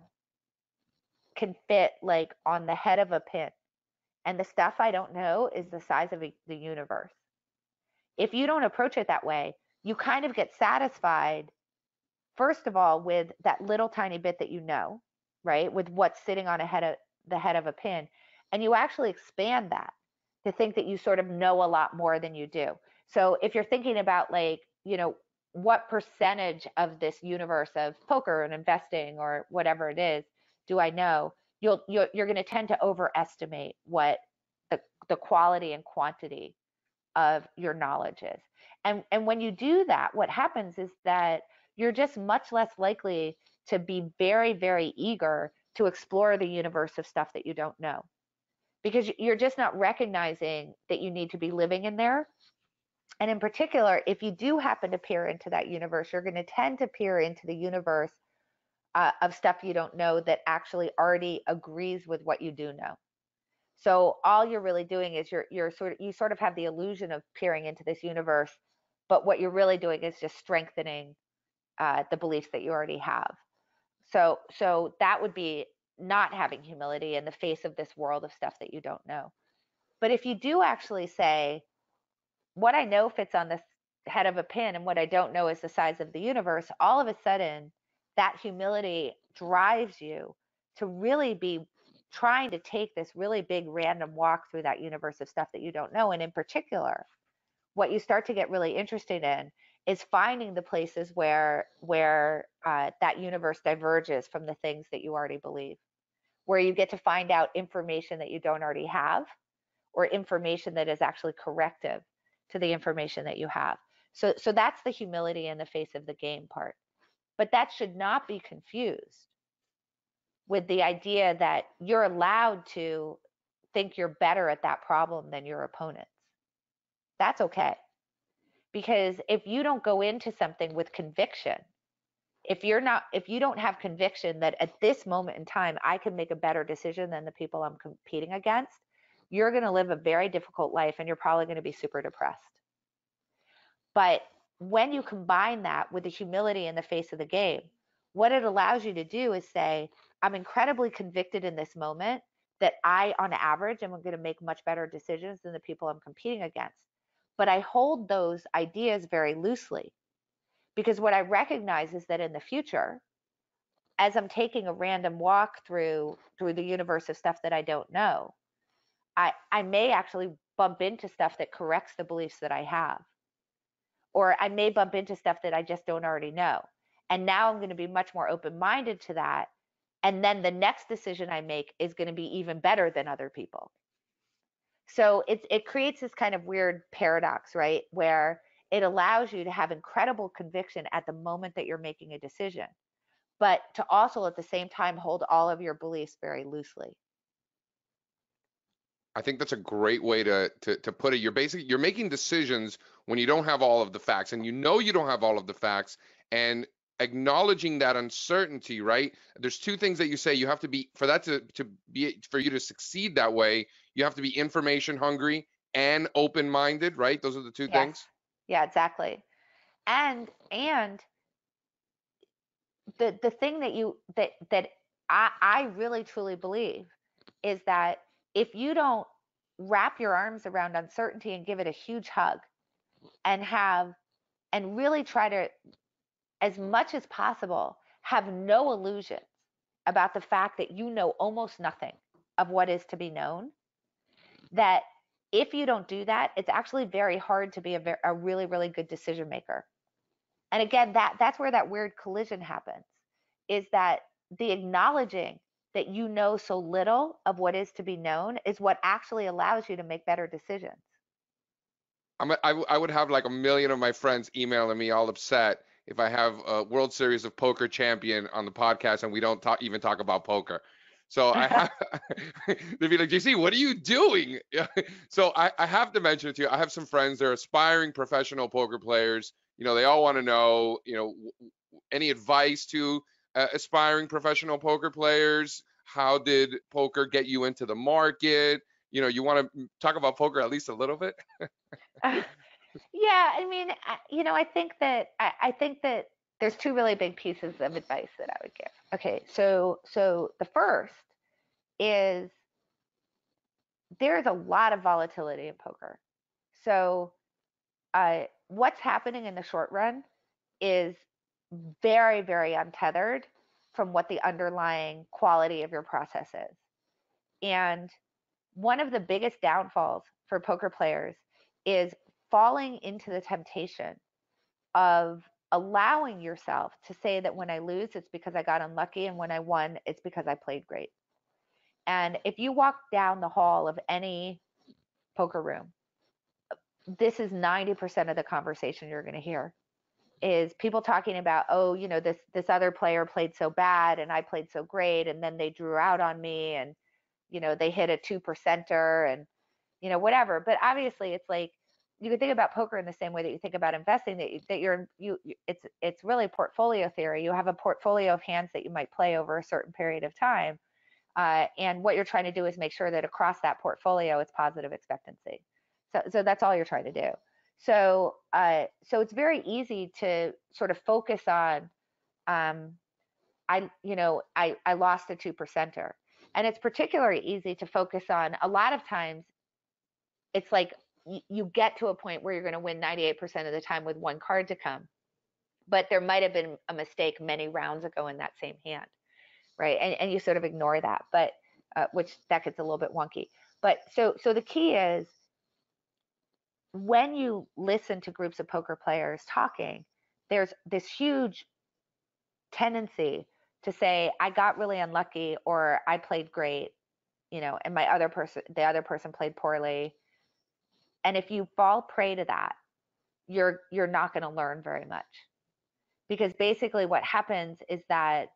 can fit like on the head of a pin, and the stuff I don't know is the size of the universe. If you don't approach it that way, you kind of get satisfied, first of all, with that little tiny bit that you know, right? With what's sitting on the head of a pin. And you actually expand that to think that you sort of know a lot more than you do. So if you're thinking about like, what percentage of this universe of poker and investing or whatever it is do I know, you're going to tend to overestimate what the quality and quantity of your knowledge is. And when you do that, what happens is that you're just much less likely to be very, very eager to explore the universe of stuff that you don't know, because you're just not recognizing that you need to be living in there. And in particular, if you do happen to peer into that universe, you're going to tend to peer into the universe of stuff you don't know that actually already agrees with what you do know. So all you're really doing is you sort of have the illusion of peering into this universe, but what you're really doing is just strengthening the beliefs that you already have. So that would be not having humility in the face of this world of stuff that you don't know. But if you do actually say, what I know fits on the head of a pin and what I don't know is the size of the universe, all of a sudden that humility drives you to really be trying to take this really big random walk through that universe of stuff that you don't know. And in particular, what you start to get really interested in is finding the places where that universe diverges from the things that you already believe, where you get to find out information that you don't already have, or information that is actually corrective to the information that you have. So that's the humility in the face of the game part. But that should not be confused with the idea that you're allowed to think you're better at that problem than your opponents. That's okay. Because if you don't go into something with conviction, if you don't have conviction that at this moment in time I can make a better decision than the people I'm competing against, you're going to live a very difficult life, and you're probably going to be super depressed. But when you combine that with the humility in the face of the game, what it allows you to do is say, I'm incredibly convicted in this moment that I, on average, am going to make much better decisions than the people I'm competing against. But I hold those ideas very loosely, because what I recognize is that in the future, as I'm taking a random walk through the universe of stuff that I don't know, I may actually bump into stuff that corrects the beliefs that I have. Or I may bump into stuff that I just don't already know. And now I'm going to be much more open-minded to that. And then the next decision I make is going to be even better than other people. So it creates this kind of weird paradox, right? Where it allows you to have incredible conviction at the moment that you're making a decision, but to also at the same time hold all of your beliefs very loosely. I think that's a great way to put it. You're making decisions when you don't have all of the facts, and you don't have all of the facts, and acknowledging that uncertainty, right? There's two things that you say. You have to be, for that to be, for you to succeed that way, you have to be information hungry and open-minded, right? Those are the two Yes. things. Yeah, exactly. And the thing that I really truly believe is that if you don't wrap your arms around uncertainty and give it a huge hug and really try to, as much as possible, have no illusions about the fact that you know almost nothing of what is to be known, that if you don't do that, it's actually very hard to be a really, really good decision maker. And again, that's where that weird collision happens, is that the acknowledging that you know so little of what is to be known is what actually allows you to make better decisions. I would have like a million of my friends emailing me all upset if I have a World Series of Poker champion on the podcast and we don't even talk about poker. So I have they'd be like, JC, what are you doing? So I have to mention it to you. I have some friends, they're aspiring professional poker players. They all want to know, any advice to aspiring professional poker players. How did poker get you into the market? You want to talk about poker at least a little bit? Yeah, I mean, I think that there's two really big pieces of advice that I would give. Okay, so the first is there's a lot of volatility in poker. So what's happening in the short run is very, very untethered from what the underlying quality of your process is. And one of the biggest downfalls for poker players is falling into the temptation of allowing yourself to say that when I lose, it's because I got unlucky, and when I won, it's because I played great. And if you walk down the hall of any poker room, this is 90% of the conversation you're going to hear is people talking about, oh, this other player played so bad and I played so great, and then they drew out on me, and they hit a 2%er, and whatever. But obviously it's like, you can think about poker in the same way that you think about investing, it's really portfolio theory. You have a portfolio of hands that you might play over a certain period of time, and what you're trying to do is make sure that across that portfolio it's positive expectancy. So that's all you're trying to do. So it's very easy to sort of focus on, I lost a 2%er, and it's particularly easy to focus on. A lot of times it's like you get to a point where you're going to win 98% of the time with one card to come, but there might have been a mistake many rounds ago in that same hand, right? And you sort of ignore that, but which that gets a little bit wonky. But so the key is, when you listen to groups of poker players talking, there's this huge tendency to say, I got really unlucky, or I played great, and the other person played poorly. And if you fall prey to that, you're not going to learn very much, because basically what happens is that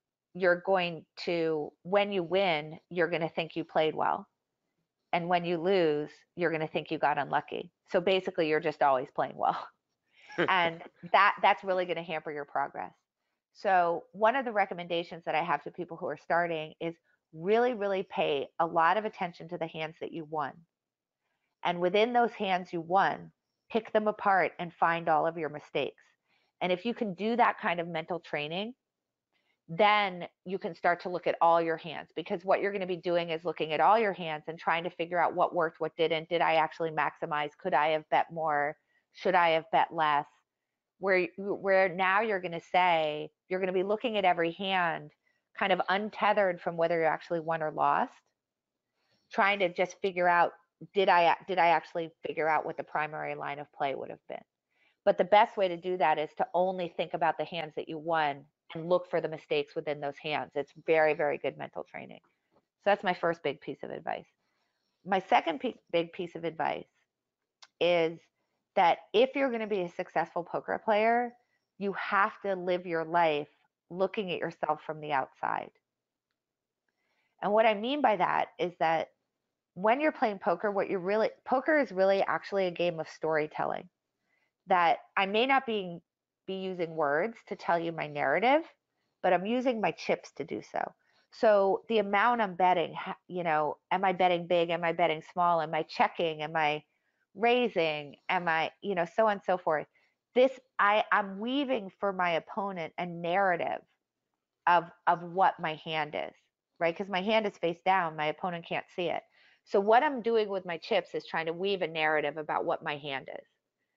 when you win, you're going to think you played well. And when you lose, you're going to think you got unlucky. So basically you're just always playing well. And that's really going to hamper your progress. So one of the recommendations that I have to people who are starting is really, really pay a lot of attention to the hands that you won. And within those hands you won, pick them apart and find all of your mistakes. And if you can do that kind of mental training, then you can start to look at all your hands, because what you're going to be doing is looking at all your hands and trying to figure out what worked, what didn't. Did I actually maximize? Could I have bet more? Should I have bet less? Where now you're going to be looking at every hand kind of untethered from whether you actually won or lost, trying to just figure out, did I actually figure out what the primary line of play would have been? But the best way to do that is to only think about the hands that you won and look for the mistakes within those hands. It's very, very good mental training. So that's my first big piece of advice. My second big piece of advice is that if you're going to be a successful poker player, you have to live your life looking at yourself from the outside. And what I mean by that is that when you're playing poker, poker is really actually a game of storytelling. That I may not be using words to tell you my narrative, but I'm using my chips to do so. So the amount I'm betting, am I betting big? Am I betting small? Am I checking? Am I raising? Am I, so on and so forth. I'm weaving for my opponent a narrative of what my hand is, right? Because my hand is face down, my opponent can't see it. So what I'm doing with my chips is trying to weave a narrative about what my hand is.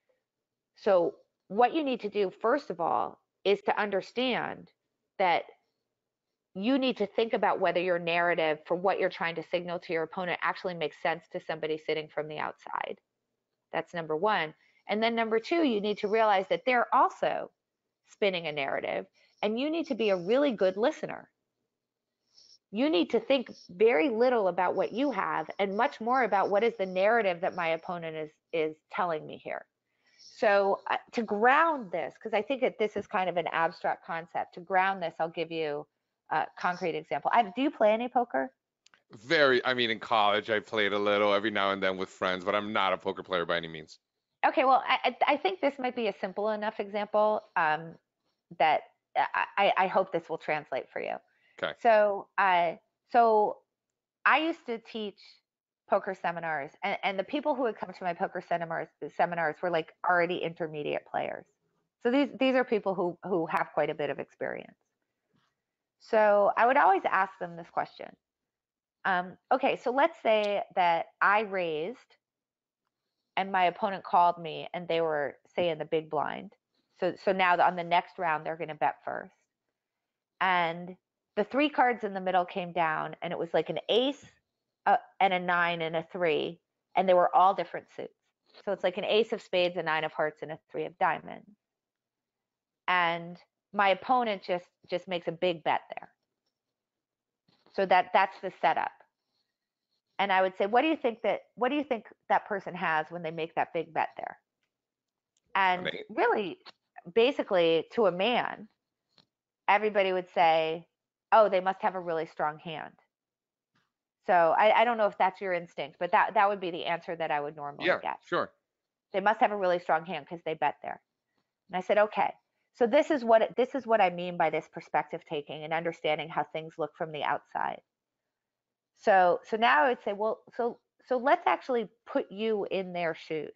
So what you need to do, first of all, is to understand that you need to think about whether your narrative for what you're trying to signal to your opponent actually makes sense to somebody sitting from the outside. That's number one. And then number two, you need to realize that they're also spinning a narrative, and you need to be a really good listener. You need to think very little about what you have and much more about what is the narrative that my opponent is telling me here. So to ground this, because I think that this is kind of an abstract concept, to ground this, I'll give you a concrete example. Do you play any poker? I mean, in college, I played a little every now and then with friends, but I'm not a poker player by any means. Okay, well, I think this might be a simple enough example that I hope this will translate for you. Okay. So I used to teach poker seminars, and the people who would come to my poker seminars were like already intermediate players. So these are people who have quite a bit of experience. So I would always ask them this question. Okay, so let's say that I raised and my opponent called me and they were, say, in the big blind. So now on the next round, they're going to bet first. And the three cards in the middle came down, and it was like an ace, and a 9 and a 3, and they were all different suits. So it's like an ace of spades, a 9 of hearts, and a 3 of diamonds. And my opponent just makes a big bet there. So that's the setup. And I would say, what do you think that person has when they make that big bet there? And really, basically, to a man, everybody would say, oh, they must have a really strong hand. So I don't know if that's your instinct, but that would be the answer that I would normally get. Yeah, sure. They must have a really strong hand because they bet there. And I said, okay. So this is what I mean by this perspective taking and understanding how things look from the outside. So now I would say, well, so let's actually put you in their shoes.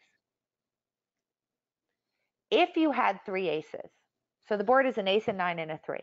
If you had 3 aces, so the board is an ace, a 9, and a 3.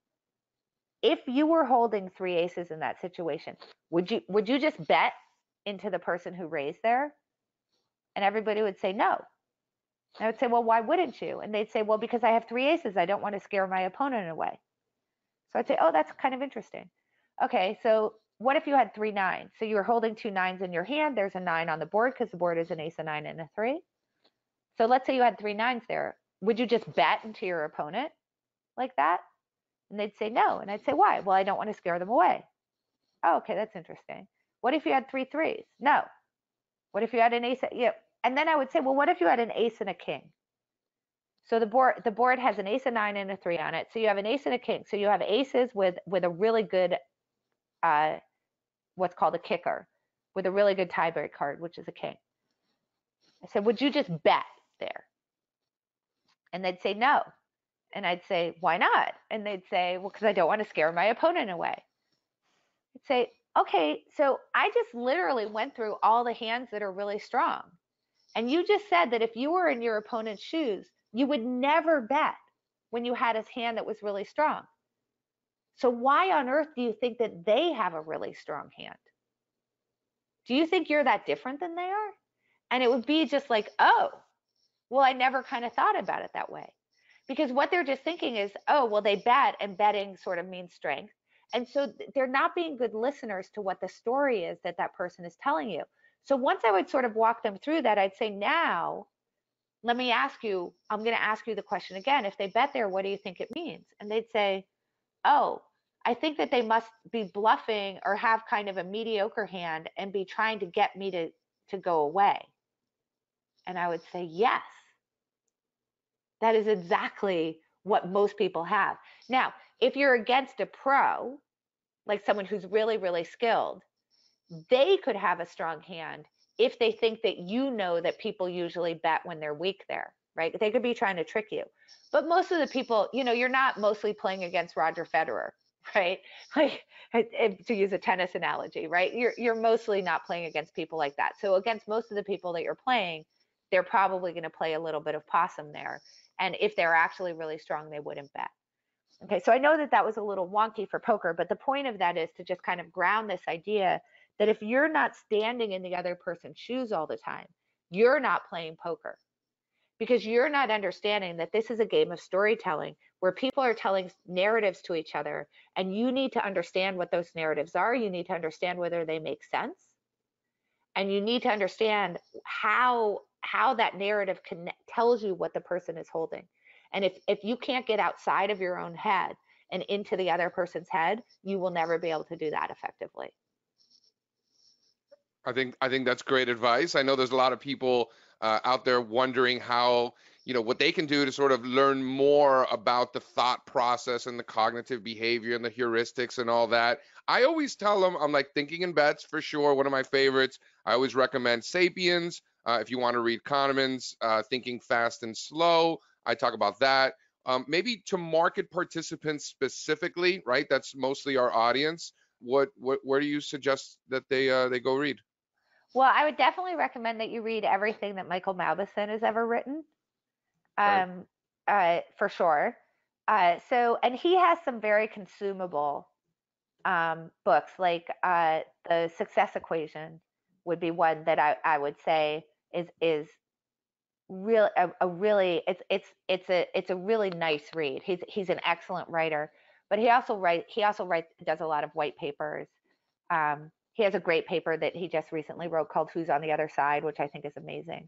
If you were holding 3 aces in that situation, would you just bet into the person who raised there? And everybody would say no. I would say, well, why wouldn't you? And they'd say, well, because I have 3 aces. I don't want to scare my opponent away. So I'd say, oh, that's kind of interesting. Okay, so what if you had 3 9s? So you were holding 2 9s in your hand. There's a 9 on the board because the board is an ace, a 9, and a 3. So let's say you had 3 9s there. Would you just bet into your opponent like that? And they'd say no. And I'd say, why? Well, I don't want to scare them away. Oh, okay, that's interesting. What if you had 3 3s? No. What if you had an ace? Yeah. And then I would say, well, what if you had an ace and a king? So the board has an ace, a 9, and a 3 on it. So you have an ace and a king. So you have aces with a really good, what's called a kicker, with a really good tiebreak card, which is a king. I said, would you just bet there? And they'd say no. And I'd say, why not? And they'd say, well, because I don't want to scare my opponent away. I'd say, okay, so I just literally went through all the hands that are really strong. And you just said that if you were in your opponent's shoes, you would never bet when you had his hand that was really strong. So why on earth do you think that they have a really strong hand? Do you think you're that different than they are? And it would be just like, oh, well, I never kind of thought about it that way. Because what they're just thinking is, oh, well, they bet, and betting sort of means strength. And so they're not being good listeners to what the story is that person is telling you. So once I would sort of walk them through that, I'd say, now, let me ask you, I'm going to ask you the question again. If they bet there, what do you think it means? And they'd say, oh, I think that they must be bluffing or have kind of a mediocre hand and be trying to get me to go away. And I would say, yes. That is exactly what most people have. Now, if you're against a pro, like someone who's really, really skilled, they could have a strong hand if they think that you know that people usually bet when they're weak there, right? They could be trying to trick you. But most of the people, you're not mostly playing against Roger Federer, right? Like, to use a tennis analogy, right? You're mostly not playing against people like that. So against most of the people that you're playing, they're probably going to play a little bit of possum there. And if they're actually really strong, they wouldn't bet. Okay, so I know that that was a little wonky for poker, but the point of that is to just kind of ground this idea that if you're not standing in the other person's shoes all the time, you're not playing poker because you're not understanding that this is a game of storytelling where people are telling narratives to each other, and you need to understand what those narratives are. You need to understand whether they make sense, and you need to understand how that narrative tells you what the person is holding. And if you can't get outside of your own head and into the other person's head, you will never be able to do that effectively. I think that's great advice. I know there's a lot of people out there wondering how, what they can do to sort of learn more about the thought process and the cognitive behavior and the heuristics and all that. I always tell them, I'm like, Thinking in Bets for sure, one of my favorites. I always recommend Sapiens. If you want to read Kahneman's Thinking Fast and Slow, I talk about that. Maybe to market participants specifically, right? That's mostly our audience. Where do you suggest that they go read? Well, I would definitely recommend that you read everything that Michael Mauboussin has ever written, Okay. for sure. And he has some very consumable books, like The Success Equation would be one that I would say is real a really it's a really nice read. He's an excellent writer, but he also does a lot of white papers. He has a great paper that he just recently wrote called Who's on the Other Side, which I think is amazing.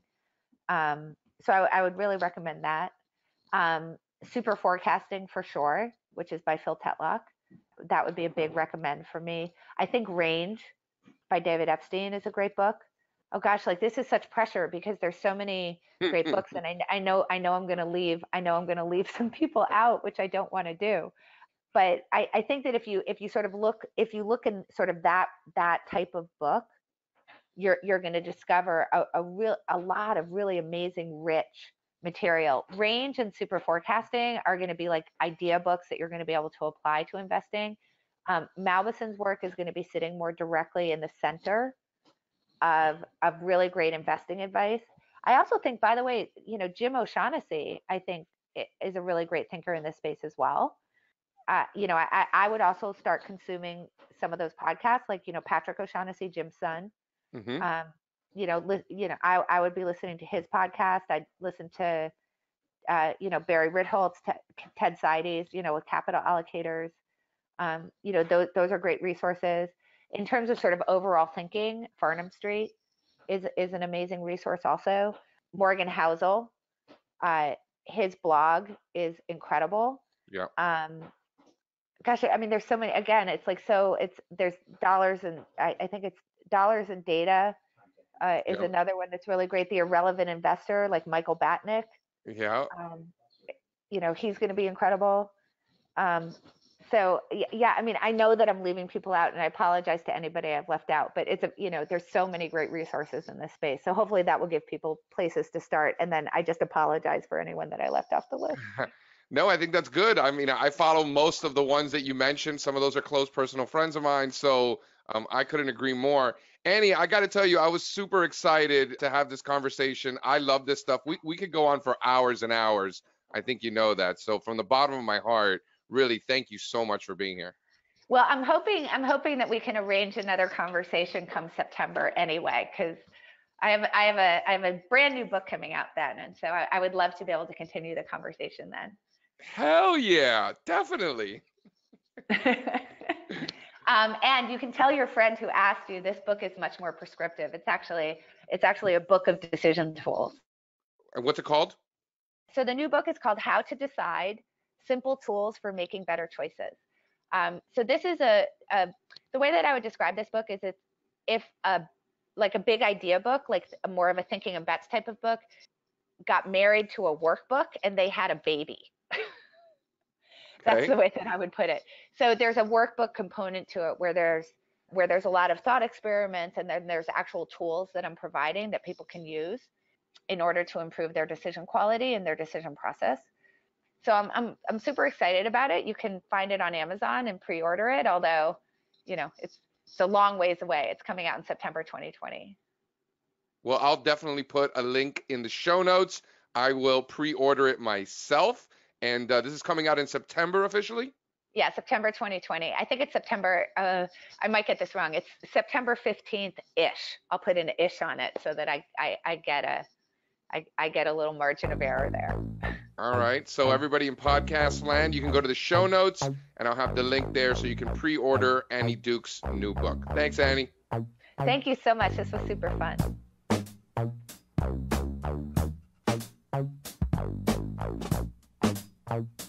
So I would really recommend that. Super Forecasting for sure, which is by Phil Tetlock. That would be a big recommend for me. I think Range by David Epstein is a great book. Oh gosh, like this is such pressure because there's so many great books, and I know I'm going to leave some people out, which I don't want to do. But I think that if you look in sort of that type of book, you're going to discover a lot of really amazing, rich material. Range and Super Forecasting are going to be like idea books that you're going to be able to apply to investing. Malbuson's work is going to be sitting more directly in the center of really great investing advice. I also think, by the way, Jim O'Shaughnessy, I think, is a really great thinker in this space as well. I would also start consuming some of those podcasts, like Patrick O'Shaughnessy, Jim's son. Hmm. Um, I would be listening to his podcast. I'd listen to Barry Ritholtz, Ted Seides, with Capital Allocators. Those are great resources. In terms of sort of overall thinking, Farnham Street is an amazing resource also. Morgan Housel, his blog is incredible. Yeah. Gosh, I mean, there's so many. Again, it's like there's dollars, and I think it's Dollars and Data is Yeah. another one that's really great. The Irrelevant Investor, like Michael Batnick, Yeah. he's going to be incredible. So yeah, I mean, I know that I'm leaving people out, and I apologize to anybody I've left out, but there's so many great resources in this space. So hopefully that will give people places to start. And then I just apologize for anyone that I left off the list. No, I think that's good. I mean, I follow most of the ones that you mentioned. Some of those are close personal friends of mine, so I couldn't agree more. Annie, I got to tell you, I was super excited to have this conversation. I love this stuff. We could go on for hours and hours. I think you know that. So from the bottom of my heart, really, thank you so much for being here. Well, I'm hoping that we can arrange another conversation come September anyway, because I have a brand new book coming out then, and so I would love to be able to continue the conversation then. Hell yeah, definitely. And you can tell your friend who asked you, this book is much more prescriptive. It's actually a book of decision tools. And what's it called? So the new book is called How to Decide: Simple Tools for Making Better Choices. So this is the way that I would describe this book is if like a big idea book, like more of a thinking and bets type of book, got married to a workbook and they had a baby. That's Okay. the way that I would put it. So there's a workbook component to it where there's a lot of thought experiments, and then there's actual tools that I'm providing that people can use in order to improve their decision quality and their decision process. So I'm super excited about it. You can find it on Amazon and pre-order it, although it's a long ways away. It's coming out in September 2020. Well, I'll definitely put a link in the show notes. I will pre-order it myself. And this is coming out in September officially? Yeah, September 2020. I think it's September. I might get this wrong. It's September 15th-ish. I'll put an ish on it so that I get a little margin of error there. All right. So everybody in podcast land, you can go to the show notes, and I'll have the link there so you can pre-order Annie Duke's new book. Thanks, Annie. Thank you so much. This was super fun.